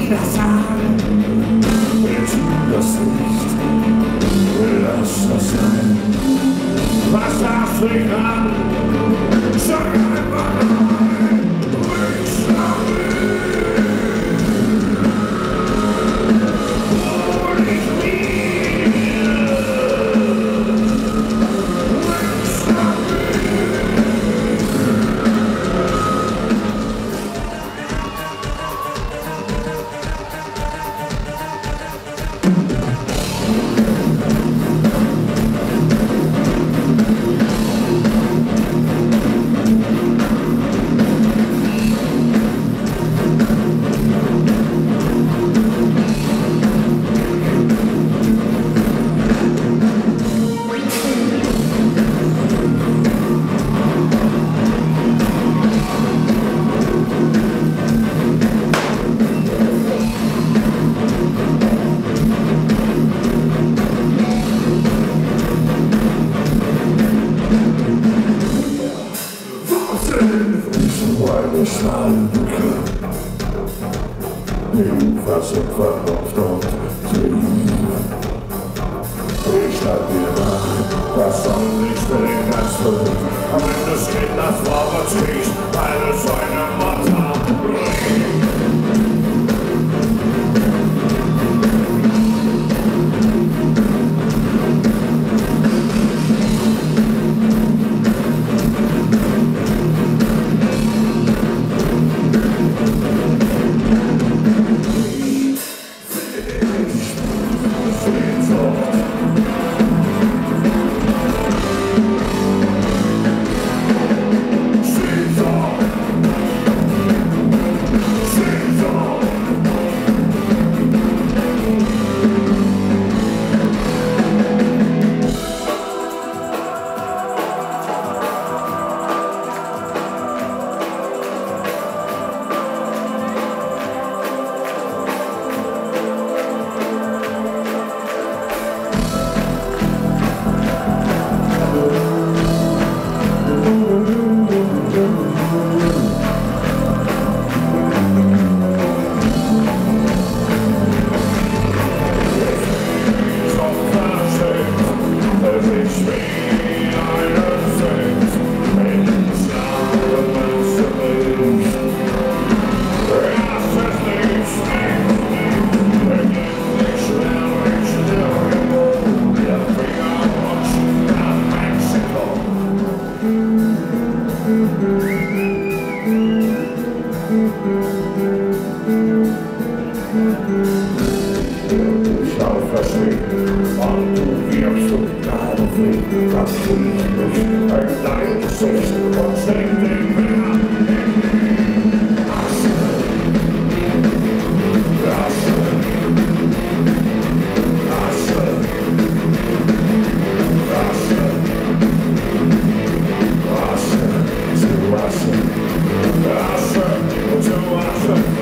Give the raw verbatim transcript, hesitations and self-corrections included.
das an. Wir tun das nicht, lass das sein. Was darfst du nicht an? Sag einfach nein, ich sag eine Schlanke, die Wasserfall auf dort sehen. Ich schlag dir nach, was soll ich für den Ganzen? Am Ende des Kinders war was ich, eine Säune Mutter. Schau verschwinden und du wirst so gerade fliegen, das fliegt nicht in dein Gesicht und steck den Finger in Asche, Asche, Asche, Asche, Asche, zu Asche, Asche, zu Asche.